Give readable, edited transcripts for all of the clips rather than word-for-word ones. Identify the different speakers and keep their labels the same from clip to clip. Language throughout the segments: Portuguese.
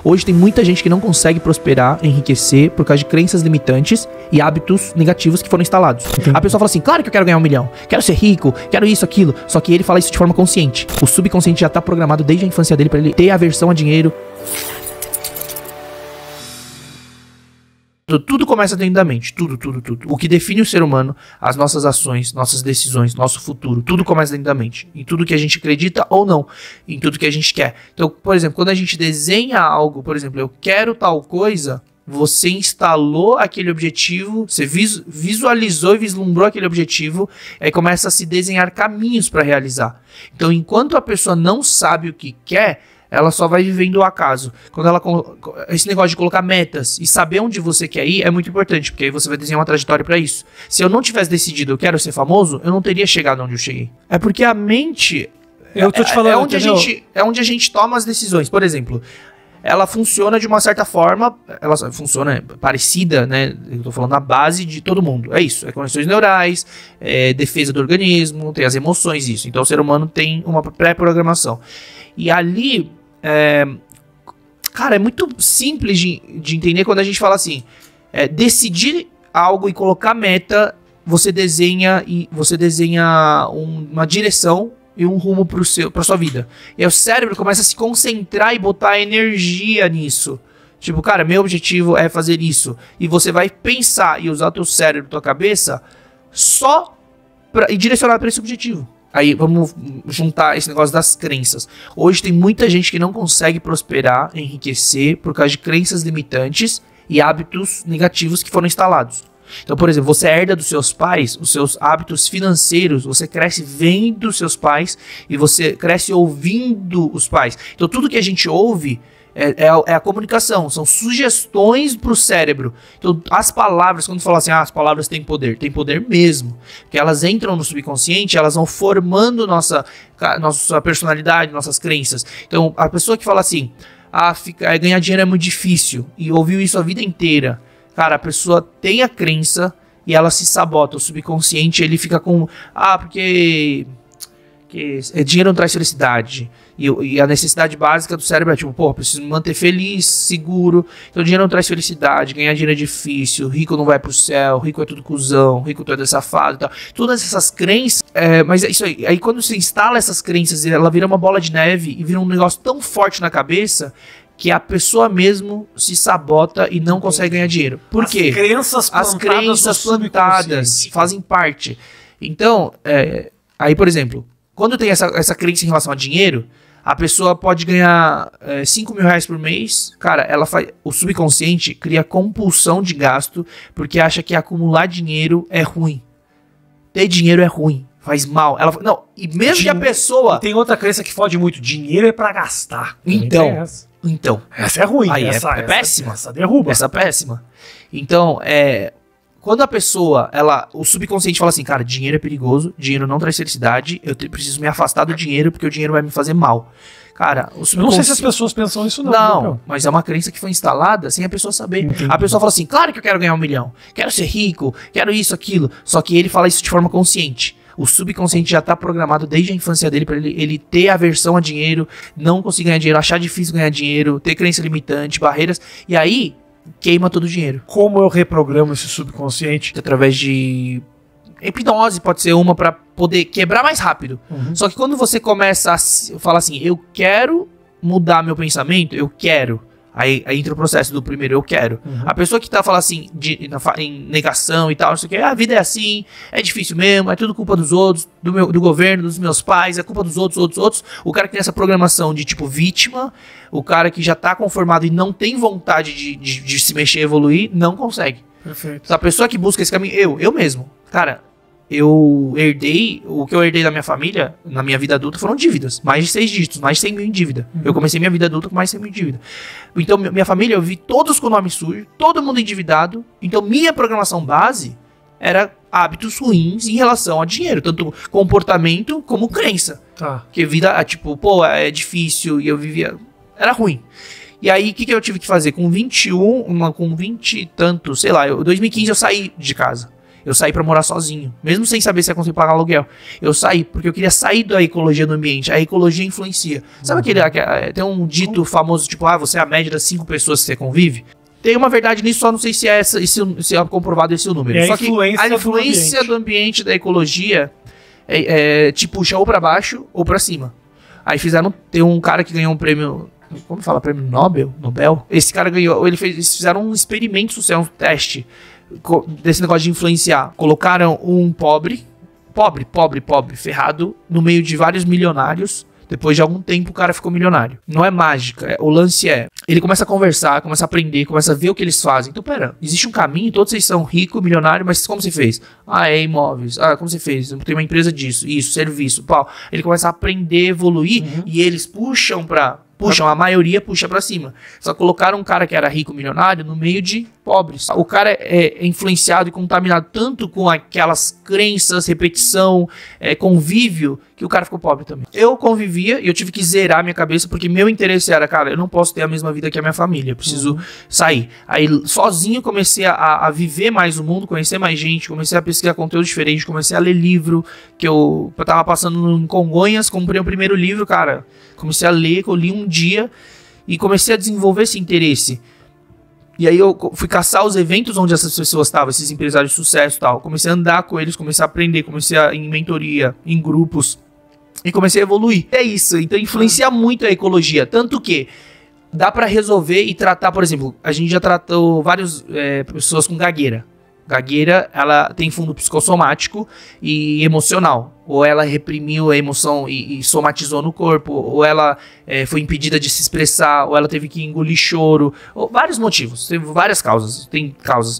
Speaker 1: Hoje tem muita gente que não consegue prosperar, enriquecer por causa de crenças limitantes e hábitos negativos que foram instalados. A pessoa fala assim, claro que eu quero ganhar 1 milhão, quero ser rico, quero isso, aquilo. Só que ele fala isso de forma consciente. O subconsciente já tá programado desde a infância dele pra ele ter aversão a dinheiro. Tudo começa dentro da mente, tudo. O que define o ser humano, as nossas ações, nossas decisões, nosso futuro, tudo começa dentro da mente. Em tudo que a gente acredita ou não, em tudo que a gente quer. Então, por exemplo, quando a gente desenha algo, por exemplo, eu quero tal coisa, você instalou aquele objetivo, você visualizou e vislumbrou aquele objetivo, aí começa a se desenhar caminhos para realizar. Então, enquanto a pessoa não sabe o que quer, ela só vai vivendo o acaso. Quando ela esse negócio de colocar metas e saber onde você quer ir é muito importante, porque aí você vai desenhar uma trajetória para isso. Se eu não tivesse decidido eu quero ser famoso, eu não teria chegado onde eu cheguei. É porque a mente
Speaker 2: eu tô te falando,
Speaker 1: é onde a gente toma as decisões. Por exemplo, ela funciona de uma certa forma, ela funciona parecida, né? Eu tô falando na base de todo mundo. É isso, é conexões neurais, é defesa do organismo, tem as emoções, isso. Então o ser humano tem uma pré-programação. E ali, cara, é muito simples de entender quando a gente fala assim, decidir algo e colocar meta, você desenha uma direção e um rumo pra sua vida. E aí o cérebro começa a se concentrar e botar energia nisso. Tipo, cara, meu objetivo é fazer isso. E você vai pensar e usar o teu cérebro, tua cabeça, só e direcionar para esse objetivo. Aí vamos juntar esse negócio das crenças. Hoje tem muita gente que não consegue prosperar, enriquecer por causa de crenças limitantes e hábitos negativos que foram instalados. Então, por exemplo, você herda dos seus pais os seus hábitos financeiros, você cresce vendo dos seus pais e você cresce ouvindo os pais. Então, tudo que a gente ouve é a comunicação, são sugestões para o cérebro. Então, as palavras, quando fala assim, as palavras têm poder mesmo, porque elas entram no subconsciente, elas vão formando nossa personalidade, nossas crenças. Então, a pessoa que fala assim, ganhar dinheiro é muito difícil, e ouviu isso a vida inteira, cara, a pessoa tem a crença e ela se sabota, o subconsciente, ele fica com, porque dinheiro não traz felicidade. E a necessidade básica do cérebro é tipo, preciso me manter feliz, seguro. Então dinheiro não traz felicidade, ganhar dinheiro é difícil, rico não vai pro céu, rico é tudo cuzão, rico tudo é safado e tal. Todas essas crenças, mas é isso aí. Aí quando você instala essas crenças, ela vira uma bola de neve e vira um negócio tão forte na cabeça que a pessoa mesmo se sabota e não consegue ganhar dinheiro. Por quê? As crenças plantadas fazem parte. Então, aí por exemplo, quando tem essa crença em relação a dinheiro, a pessoa pode ganhar 5 mil reais por mês. Cara, o subconsciente cria compulsão de gasto porque acha que acumular dinheiro é ruim. Ter dinheiro é ruim, faz mal. E mesmo que a pessoa...
Speaker 2: Tem outra crença que fode muito, dinheiro é pra gastar.
Speaker 1: Então.
Speaker 2: Essa é ruim.
Speaker 1: Aí essa é péssima.
Speaker 2: Essa derruba.
Speaker 1: Essa é péssima. Então, quando a pessoa, o subconsciente fala assim, cara, dinheiro é perigoso, dinheiro não traz felicidade, eu preciso me afastar do dinheiro porque o dinheiro vai me fazer mal. Cara, o subconsciente...
Speaker 2: Eu não sei se as pessoas pensam isso não.
Speaker 1: Não, mas é uma crença que foi instalada sem a pessoa saber. Entendi. A pessoa fala assim, claro que eu quero ganhar 1 milhão, quero ser rico, quero isso, aquilo. Só que ele fala isso de forma consciente. O subconsciente já está programado desde a infância dele para ele ter aversão a dinheiro, não conseguir ganhar dinheiro, achar difícil ganhar dinheiro, ter crença limitante, barreiras, e aí queima todo o dinheiro.
Speaker 2: Como eu reprogramo esse subconsciente?
Speaker 1: Através de hipnose, pode ser uma para poder quebrar mais rápido. Só que quando você começa a falar assim, eu quero mudar meu pensamento, eu quero. Aí entra o processo do primeiro eu quero. A pessoa que tá falando assim, em negação e tal, não sei o que, a vida é assim, é difícil mesmo, é tudo culpa dos outros, do governo, dos meus pais, é culpa dos outros. O cara que tem essa programação de tipo vítima, o cara que já tá conformado e não tem vontade de se mexer e evoluir, não consegue.
Speaker 2: Perfeito.
Speaker 1: A pessoa que busca esse caminho, eu mesmo, cara, o que eu herdei da minha família, na minha vida adulta, foram dívidas. Mais de 6 dígitos, mais de 100 mil em dívida. Eu comecei minha vida adulta com mais de 100 mil em dívida. Então, minha família, eu vi todos com nome sujo, todo mundo endividado. Então, minha programação base era hábitos ruins em relação a dinheiro. Tanto comportamento como crença.
Speaker 2: Tá.
Speaker 1: Porque vida, é difícil e eu vivia... Era ruim. E aí, o que eu tive que fazer? Com 21, com 20 e tantos, sei lá, em 2015 eu saí de casa. Eu saí pra morar sozinho, mesmo sem saber se ia conseguir pagar aluguel. Eu saí, porque eu queria sair da ecologia do ambiente. A ecologia influencia. Sabe tem um dito famoso, tipo, você é a média das 5 pessoas que você convive? Tem uma verdade nisso, só não sei se é comprovado esse o número.
Speaker 2: É
Speaker 1: só que a influência do ambiente da ecologia te puxa ou pra baixo ou pra cima. Aí tem um cara que ganhou um prêmio, como fala, prêmio Nobel? Esse cara ganhou, eles fizeram um experimento social, um teste desse negócio de influenciar. Colocaram um pobre, ferrado, no meio de vários milionários. Depois de algum tempo o cara ficou milionário. Não é mágica, o lance ele começa a conversar, começa a aprender, começa a ver o que eles fazem. Então pera, existe um caminho, todos vocês são ricos, milionários, mas como você fez? É imóveis. Como você fez? Tem uma empresa disso, isso, serviço, pau. Ele começa a aprender, evoluir, e eles puxam, a maioria puxa pra cima. Só colocaram um cara que era rico, milionário, no meio de pobres. O cara é influenciado e contaminado tanto com aquelas crenças, repetição, convívio, que o cara ficou pobre também. Eu convivia e eu tive que zerar minha cabeça, porque meu interesse era, cara, eu não posso ter a mesma vida que a minha família, eu preciso sair. Aí, sozinho, comecei a viver mais o mundo, conhecer mais gente, comecei a pesquisar conteúdo diferente, comecei a ler livro, que eu tava passando em Congonhas, comprei o primeiro livro, cara, comecei a ler, que eu li um dia, e comecei a desenvolver esse interesse. E aí eu fui caçar os eventos onde essas pessoas estavam, esses empresários de sucesso e tal. Comecei a andar com eles, comecei a aprender, comecei a ir em mentoria, em grupos. E comecei a evoluir. É isso, então influencia muito a ecologia. Tanto que dá pra resolver e tratar, por exemplo, a gente já tratou várias pessoas com gagueira. Gagueira, ela tem fundo psicossomático e emocional. Ou ela reprimiu a emoção e somatizou no corpo, ou ela foi impedida de se expressar, ou ela teve que engolir choro, ou vários motivos, teve várias causas, tem causas.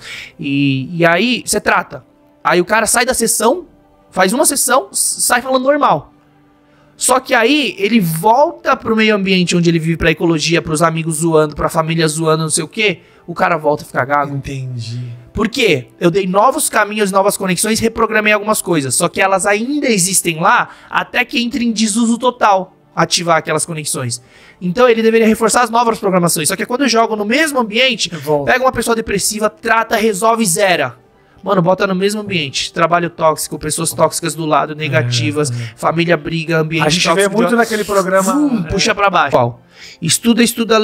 Speaker 1: E aí você trata. Aí o cara sai da sessão, faz uma sessão, sai falando normal. Só que aí ele volta pro meio ambiente onde ele vive, pra ecologia, pros amigos zoando, pra família zoando, não sei o que, o cara volta a ficar gago.
Speaker 2: Entendi.
Speaker 1: Por quê? Eu dei novos caminhos, novas conexões, reprogramei algumas coisas. Só que elas ainda existem lá até que entre em desuso total, ativar aquelas conexões. Então ele deveria reforçar as novas programações. Só que quando eu jogo no mesmo ambiente, pega uma pessoa depressiva, trata, resolve, zera. Mano, bota no mesmo ambiente. Trabalho tóxico, pessoas tóxicas do lado, negativas, família briga, ambiente tóxico.
Speaker 2: A gente vê muito naquele programa...
Speaker 1: puxa pra baixo. Qual? Estuda,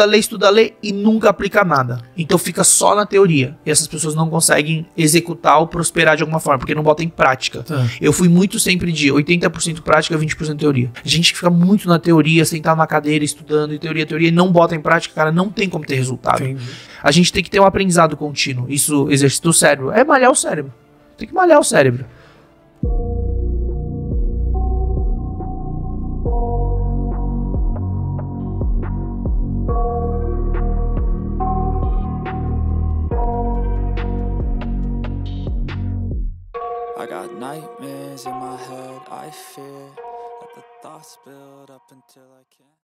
Speaker 1: lê e nunca aplica nada. Então fica só na teoria. E essas pessoas não conseguem executar ou prosperar de alguma forma, porque não botam em prática. Eu fui muito sempre de 80% prática, 20% teoria. Gente que fica muito na teoria, sentado na cadeira, estudando, teoria, e não bota em prática, cara, não tem como ter resultado. Entendi. A gente tem que ter um aprendizado contínuo. Isso exercita o cérebro. É malhar o cérebro. Tem que malhar o cérebro.
Speaker 3: I got nightmares in my head, I fear that the thoughts build up until I can't